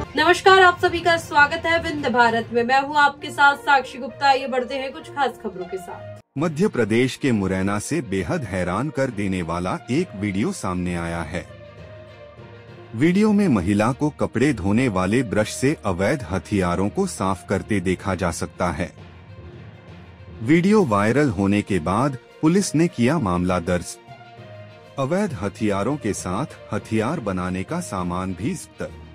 नमस्कार, आप सभी का स्वागत है विंध्य भारत में। मैं हूं आपके साथ साक्षी गुप्ता। ये बढ़ते हैं कुछ खास खबरों के साथ। मध्य प्रदेश के मुरैना से बेहद हैरान कर देने वाला एक वीडियो सामने आया है। वीडियो में महिला को कपड़े धोने वाले ब्रश से अवैध हथियारों को साफ करते देखा जा सकता है। वीडियो वायरल होने के बाद पुलिस ने किया मामला दर्ज। अवैध हथियारों के साथ हथियार बनाने का सामान भी जब्त।